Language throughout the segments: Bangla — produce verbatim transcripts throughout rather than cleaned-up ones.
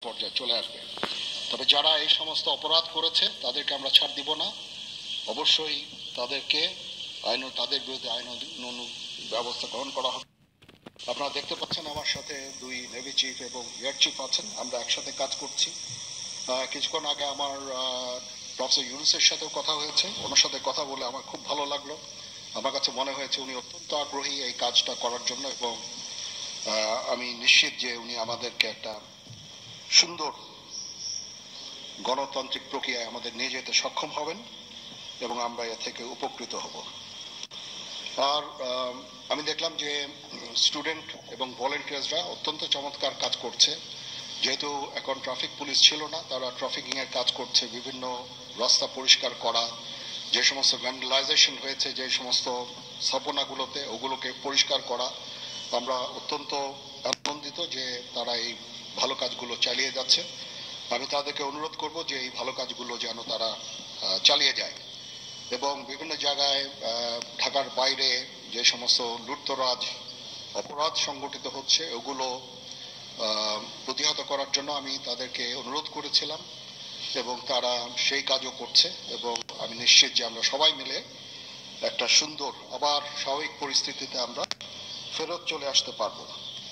পর্যায়ে চলে আসবে। তবে যারা এই সমস্ত অপরাধ করেছে তাদেরকে আমরা ছাড় দিব না, অবশ্যই তাদেরকে আইন তাদের বিরুদ্ধে আইন ব্যবস্থা গ্রহণ করা হবে। আপনারা দেখতে পাচ্ছেন আমার সাথে দুই নেভি চিফ এবং এয়ার চিফ আছেন, আমরা একসাথে কাজ করছি। কিছুক্ষণ আগে আমার প্রফেসর ইউনুসের সাথেও কথা হয়েছে, ওনার সাথে কথা বলে আমার খুব ভালো লাগলো। আমার কাছে মনে হয়েছে উনি অত্যন্ত আগ্রহী এই কাজটা করার জন্য, এবং আমি নিশ্চিত যে উনি আমাদেরকে একটা সুন্দর গণতান্ত্রিক প্রক্রিয়ায় আমাদের নিয়ে যেতে সক্ষম হবেন এবং আমরা এ থেকে উপকৃত হব। আর আমি দেখলাম যে স্টুডেন্ট এবং ভলেন্টিয়ার্সরা অত্যন্ত চমৎকার কাজ করছে। যেহেতু এখন ট্রাফিক পুলিশ ছিল না, তারা ট্রাফিকিং এর কাজ করছে, বিভিন্ন রাস্তা পরিষ্কার করা, যে সমস্ত ভ্যান্ডালাইজেশন হয়েছে যে সমস্ত স্থাপনাগুলোতে ওগুলোকে পরিষ্কার করা। আমরা অত্যন্ত আনন্দিত যে তারা এই ভালো কাজগুলো চালিয়ে যাচ্ছে। আমি তাদেরকে অনুরোধ করব যে এই ভালো কাজগুলো যেন তারা চালিয়ে যায় এবং বিভিন্ন জায়গায় ঢাকার বাইরে যে সমস্ত লুটতরাজ অপরাধ সংগঠিত হচ্ছে ওগুলো প্রতিহত করার জন্য আমি তাদেরকে অনুরোধ করেছিলাম এবং তারা সেই কাজও করছে, এবং আমি নিশ্চিত যে আমরা সবাই মিলে একটা সুন্দর আবার স্বাভাবিক পরিস্থিতিতে আমরা ফেরত চলে আসতে পারবো।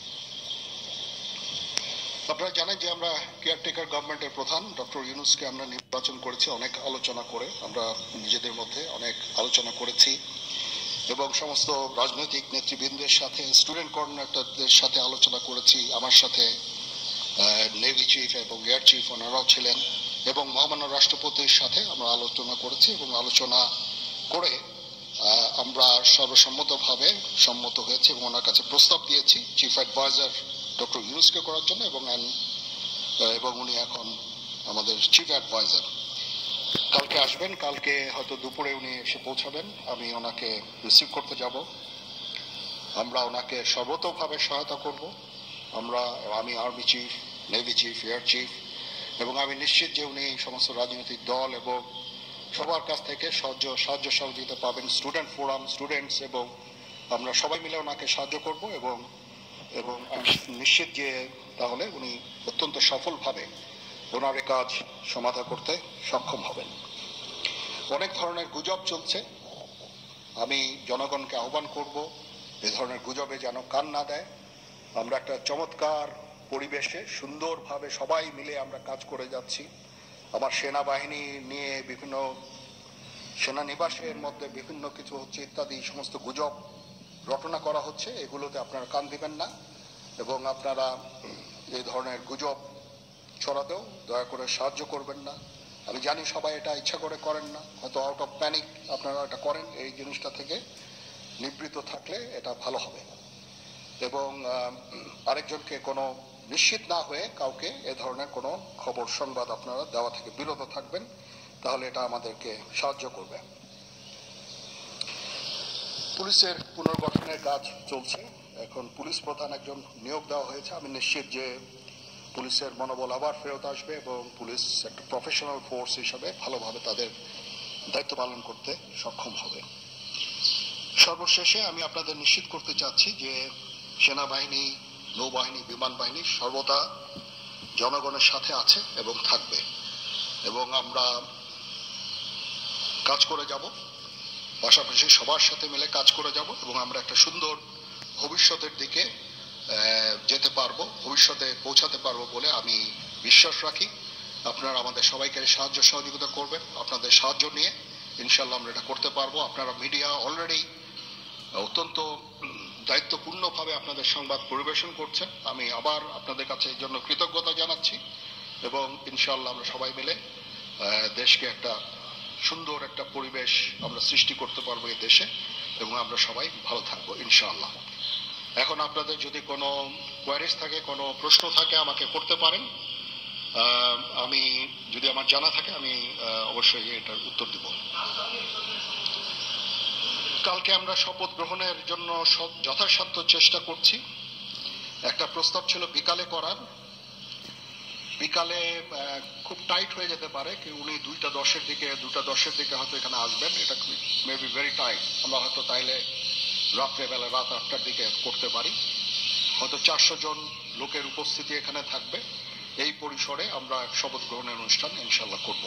আপনারা জানেন যে আমরা কেয়ারটেকার গভর্নমেন্টের প্রধান ডক্টর ইউনুসকে আমরা নির্বাচন করেছি অনেক আলোচনা করে, আমরা নিজেদের মধ্যে অনেক আলোচনা করেছি এবং সমস্ত রাজনৈতিক নেতৃবৃন্দের সাথে, স্টুডেন্ট কোঅর্ডিনেটরদের সাথে আলোচনা করেছি। আমার সাথে নেভি চিফ এবং এয়ার চিফ ওনারাও ছিলেন এবং মহামান্য রাষ্ট্রপতির সাথে আমরা আলোচনা করেছি এবং আলোচনা করে আমরা সর্বসম্মতভাবে সম্মত হয়েছি এবং ওনার কাছে প্রস্তাব দিয়েছি চিফ অ্যাডভাইজার ডক্টর ইউনুসকে করার জন্য, এবং এবং উনি এখন আমাদের চিফ অ্যাডভাইজার। কালকে আসবেন, কালকে হয়তো দুপুরে উনি এসে পৌঁছাবেন, আমি ওনাকে রিসিভ করতে যাব। আমরা ওনাকে সর্বতোভাবে সহায়তা করব, আমরা আমি army chief, navy chief, air chief, এবং আমি নিশ্চিত যে উনি সমস্ত রাজনৈতিক দল এবং সবার কাছ থেকে সাহায্য সাহায্য সহযোগিতা পাবেন, স্টুডেন্ট ফোরাম, স্টুডেন্টস, এবং আমরা সবাই মিলে ওনাকে সাহায্য করব এবং এবং আমি নিশ্চিত যে তাহলে উনি অত্যন্ত সফলভাবে ওনার কাজ সমাধা করতে সক্ষম হবেন। অনেক ধরনের গুজব চলছে, আমি জনগণকে আহ্বান করব এ ধরনের গুজবে যেন কান না দেয়। আমরা একটা চমৎকার পরিবেশে সুন্দরভাবে সবাই মিলে আমরা কাজ করে যাচ্ছি। আমার সেনাবাহিনী নিয়ে বিভিন্ন সেনানিবাসের মধ্যে বিভিন্ন কিছু হচ্ছে ইত্যাদি সমস্ত গুজব রটনা করা হচ্ছে, এগুলোতে আপনারা কান দিবেন না এবং আপনারা এই ধরনের গুজব ছড়াতেও দয়া করে সাহায্য করবেন না। আমি জানি সবাই এটা ইচ্ছা করে করেন না, হয়তো আউট অফ প্যানিক আপনারা এটা করেন, এই জিনিসটা থেকে নিবৃত্ত থাকলে এটা ভালো হবে। এবং আরেকজনকে কোনো নিশ্চিত না হয়ে কাউকে এ ধরনের কোনো খবর সংবাদ আপনারা দেওয়া থেকে বিরত থাকবেন, তাহলে এটা আমাদেরকে সাহায্য করবে। পুলিশের পুনর্গঠনের কাজ চলছে, এখন পুলিশ প্রধান একজন নিয়োগ দেওয়া হয়েছে। আমি নিশ্চিত যে পুলিশের মনোবল আবার ফেরত আসবে এবং পুলিশ একটা প্রফেশনাল ফোর্স হিসাবে ভালোভাবে তাদের দায়িত্ব পালন করতে সক্ষম হবে। সর্বশেষে আমি আপনাদের নিশ্চিত করতে চাচ্ছি যে সেনাবাহিনী, নৌবাহিনী, বিমান বাহিনী সর্বদা জনগণের সাথে আছে এবং থাকবে, এবং আমরা কাজ করে যাব, পাশাপাশি সবার সাথে মিলে কাজ করে যাব এবং আমরা একটা সুন্দর ভবিষ্যতের দিকে যেতে পারবো, ভবিষ্যতে পৌঁছাতে পারবো বলে আমি বিশ্বাস রাখি। আপনারা আমাদের সবাইকে সাহায্য সহযোগিতা করবেন, আপনাদের সাহায্য নিয়ে ইনশাল্লাহ আমরা এটা করতে পারবো। আপনারা মিডিয়া অলরেডি অত্যন্ত দায়িত্বপূর্ণভাবে আপনাদের সংবাদ পরিবেশন করছেন, আমি আবার আপনাদের কাছে এই জন্য কৃতজ্ঞতা জানাচ্ছি এবং ইনশাল্লাহ আমরা সবাই মিলে দেশকে একটা সুন্দর একটা পরিবেশ আমরা সৃষ্টি করতে পারবো এই দেশে এবং আমরা সবাই ভালো থাকবো ইনশাআল্লাহ। এখন আপনাদের যদি কোনো কোয়ারিজ থাকে, কোনো প্রশ্ন থাকে আমাকে করতে পারেন, আমি যদি আমার জানা থাকে আমি অবশ্যই এটার উত্তর দিব। কালকে আমরা শপথ গ্রহণের জন্য যথাসাধ্য চেষ্টা করছি। একটা প্রস্তাব ছিল বিকালে করার, বিকালে খুব টাইট হয়ে যেতে পারে, কি উনি দুইটা দশের দিকে দুটা দশের দিকে হয়তো এখানে আসবেন, এটা মে বি ভেরি টাইট। আমরা হয়তো তাইলে রাত্রেবেলা রাত আটটার দিকে করতে পারি, হয়তো চারশো জন লোকের উপস্থিতি এখানে থাকবে। এই পরিসরে আমরা শপথ গ্রহণের অনুষ্ঠান ইনশাল্লাহ করব।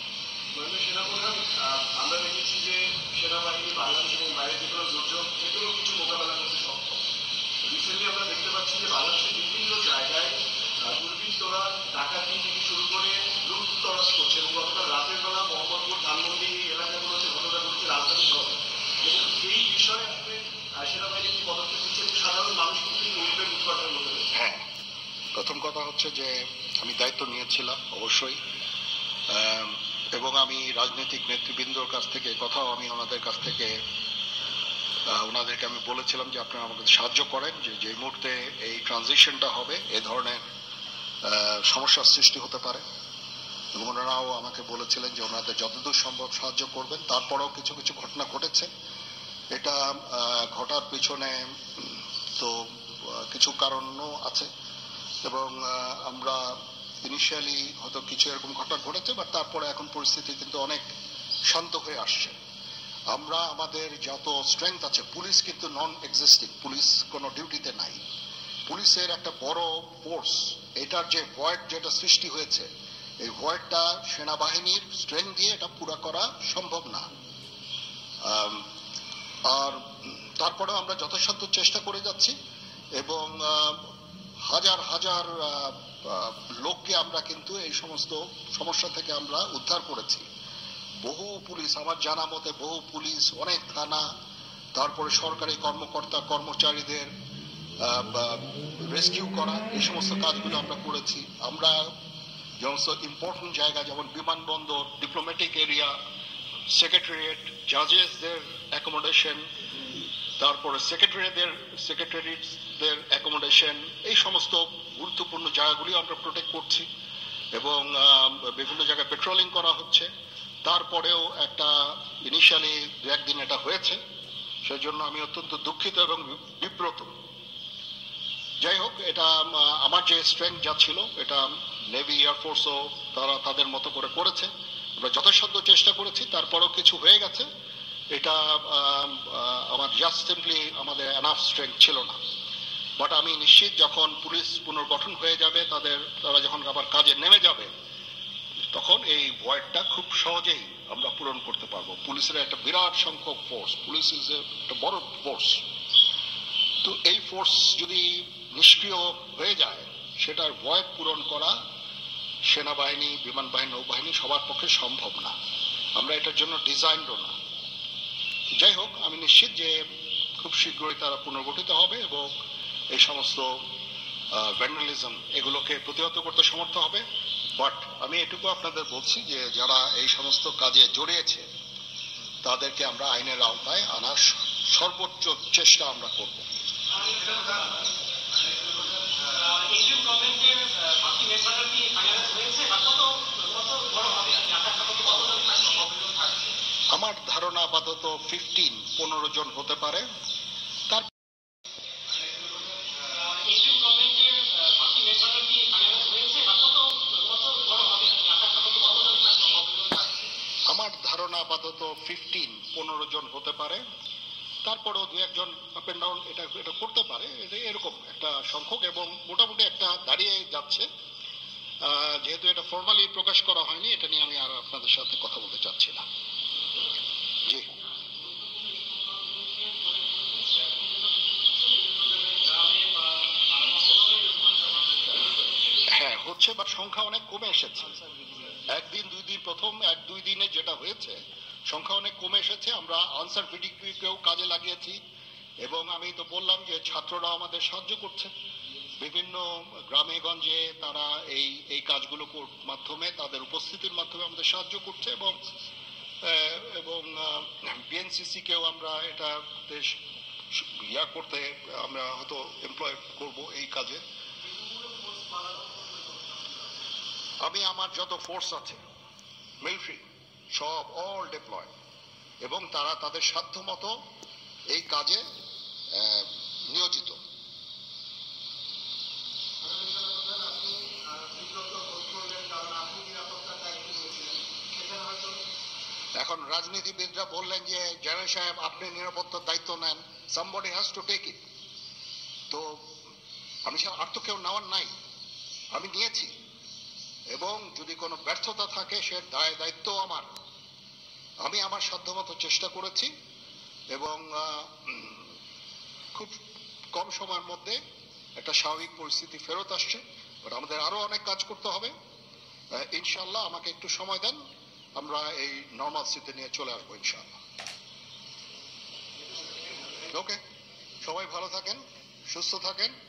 আমরা দেখেছি যে সেনাবাহিনী বাংলাদেশ এবং বাইরে যে কোনো দুর্যোগ থেকেও কিছু মোকাবেলা করতে সক্ষম। রিসেন্টলি আমরা দেখতে পাচ্ছি যে বাংলাদেশের বিভিন্ন জায়গায় দুর্বৃত্তরা ডাকাতি থেকে শুরু করে লুটতরাজ করছে এবং গতকাল রাতের বেলা মোহাম্মদপুর ধানমন্ডি এলাকাগুলোতে ঘটনা ঘটছে রাজধানী শহরে। এবং এই বিষয়ে আসলে সেনাবাহিনী কি পদক্ষেপ নিচ্ছে সাধারণ মানুষ কিন্তু উদ্বেগ উৎপাদনের মধ্যে রয়েছে। হ্যাঁ, প্রথম কথা হচ্ছে যে আমি দায়িত্ব নিয়েছিলাম অবশ্যই, এবং আমি রাজনৈতিক নেতৃবৃন্দর কাছ থেকে কথাও আমি ওনাদের কাছ থেকে ওনাদেরকে আমি বলেছিলাম যে আপনারা আমাকে সাহায্য করেন, যে যে মুহূর্তে এই ট্রানজিশনটা হবে এ ধরনের সমস্যার সৃষ্টি হতে পারে, এবং ওনারাও আমাকে বলেছিলেন যে ওনাদের যতদূর সম্ভব সাহায্য করবেন। তারপরেও কিছু কিছু ঘটনা ঘটেছে, এটা ঘটার পিছনে তো কিছু কারণও আছে, এবং আমরা ইনিশিয়ালি হয়তো কিছু এরকম ঘটনা ঘটেছে, বাট তারপরে এখন পরিস্থিতি কিন্তু অনেক শান্ত হয়ে আসছে। আমরা আমাদের যত স্ট্রেংথ আছে, পুলিশ কিন্তু নন এক্সিস্টিং, পুলিশ কোনো ডিউটিতে নাই। পুলিশের একটা বড় ফোর্স, এটার যে ভয়েড যেটা সৃষ্টি হয়েছে, এই ভয়েডটা সেনাবাহিনীর স্ট্রেংথ দিয়ে এটা পুরা করা সম্ভব না। আর তারপরেও আমরা যথাসাধ্য চেষ্টা করে যাচ্ছি, এবং হাজার হাজার লোককে আমরা কিন্তু এই সমস্ত সমস্যা থেকে আমরা উদ্ধার করেছি। বহু পুলিশ, আমার জানা মতে বহু পুলিশ, অনেক থানা, তারপরে সরকারি কর্মকর্তা কর্মচারীদের রেস্কিউ করা, এই সমস্ত কাজগুলো আমরা করেছি। আমরা সমস্ত ইম্পর্টেন্ট জায়গা যেমন বিমানবন্দর, ডিপ্লোম্যাটিক এরিয়া, সেক্রেটারিয়েট, জাজেসদের অ্যাকোমোডেশন, তারপরে সেক্রেটারিদের সেক্রেটারিদের অ্যাকোমোডেশন, এই সমস্ত গুরুত্বপূর্ণ জায়গাগুলি আমরা প্রোটেক্ট করছি, এবং বিভিন্ন জায়গায় পেট্রোলিং করা হচ্ছে। তারপরেও একটা ইনিশিয়ালি দু একদিন এটা হয়েছে, সেই জন্য আমি অত্যন্ত দুঃখিত এবং বিব্রত। যাই হোক, এটা আমার যে স্ট্রেংথ যা ছিল এটা নেভি এয়ারফোর্সও তারা তাদের মতো করে করেছে, আমরা যথাসাধ্য চেষ্টা করেছি, তারপরেও কিছু হয়ে গেছে। এটা আমার জাস্ট সিম্পলি আমাদের এনাফ স্ট্রেংথ ছিল না। বাট আমি নিশ্চিত যখন পুলিশ পুনর্গঠন হয়ে যাবে, তাদের তারা যখন আবার কাজে নেমে যাবে, তখন এই ভয়েডটা খুব সহজেই আমরা পূরণ করতে পারবো। পুলিশের একটা বিরাট সংখ্যক ফোর্স, পুলিশ ইজ একটা বড় ফোর্স, তো এই ফোর্স যদি নিষ্ক্রিয় হয়ে যায়, সেটার ভয়েড পূরণ করা সেনাবাহিনী, বিমান বাহিনী, নৌবাহিনী সবার পক্ষে সম্ভব না। আমরা এটার জন্য ডিজাইনও না। যাই হোক, আমি নিশ্চিত যে খুব শীঘ্রই তারা পুনর্গঠিত হবে এবং এই সমস্ত ভ্যান্ডালিজম এগুলোকে প্রতিহত করতে সমর্থ হবে। বাট আমি এটুকু আপনাদের বলছি যে যারা এই সমস্ত কাজে জড়িয়েছে তাদেরকে আমরা আইনের আওতায় আনার সর্বোচ্চ চেষ্টা আমরা করব। আমার ধারণা আপাতত ফিফটিন পনেরো জন হতে পারে। তার আমার ধারণা আপাতত ফিফটিন পনেরো জন হতে পারে, তারপরেও দু একজন আপ এন্ড ডাউন এটা এটা করতে পারে, এরকম একটা সংখ্যক, এবং মোটামুটি একটা দাঁড়িয়ে যাচ্ছে। যেহেতু এটা ফর্মালি প্রকাশ করা হয়নি, এটা নিয়ে আমি আর আপনাদের সাথে কথা বলতে চাচ্ছি না। জি, হ্যাঁ হচ্ছে, বাট সংখ্যা অনেক কমে এসেছে। একদিন দুই দিন, প্রথম এক দুই দিনে যেটা হয়েছে সংখ্যা অনেক কমে এসেছে। আমরা আনসার ভিডিকেও কাজে লাগিয়েছি, এবং আমি তো বললাম যে ছাত্ররা আমাদের সাহায্য করছে বিভিন্ন গ্রামে গঞ্জে, তারা এই এই কাজগুলো মাধ্যমে, তাদের উপস্থিতির মাধ্যমে আমাদের সাহায্য করছে, এবং এবং বিএনসিসি কেও আমরা এটা বেশ ইয়া করতে আমরা হয়তো এমপ্লয় করব এই কাজে। আমি আমার যত ফোর্স আছে মিলিটারি সব অল ডিপ্লয়, এবং তারা তাদের সাধ্য মতো এই কাজে নিয়োজিত। এখন রাজনীতিবিদরা বললেন যে জেনারেল সাহেব আপনি নিরাপত্তার দায়িত্ব নেন, somebody has to take it। তো আমি আর তো কেউ নেওয়ার নাই, আমি নিয়েছি, এবং যদি কোনো ব্যর্থতা থাকে সে দায় দায়িত্ব আমার। আমি আমার সাধ্যমতো চেষ্টা করেছি এবং খুব কম সময়ের মধ্যে একটা স্বাভাবিক পরিস্থিতি ফেরত আসছে। বাট আমাদের আরো অনেক কাজ করতে হবে। ইনশাআল্লাহ আমাকে একটু সময় দেন, আমরা এই নর্মাল স্থিতি নিয়ে চলে আসবো ইনশাআল্লাহ। ওকে, সবাই ভালো থাকেন, সুস্থ থাকেন।